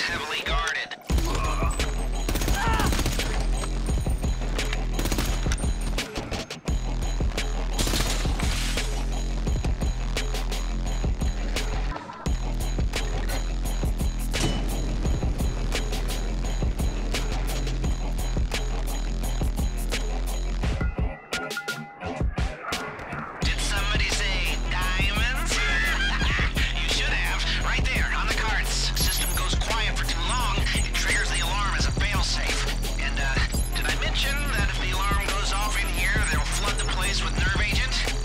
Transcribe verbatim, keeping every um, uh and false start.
heavily guarded. Did somebody say diamonds? You should have. Right there, on the cards. System goes quiet for too long, it triggers the alarm as a failsafe. And, uh, did I mention that if the alarm goes off in here, they'll flood the place with nerve agent?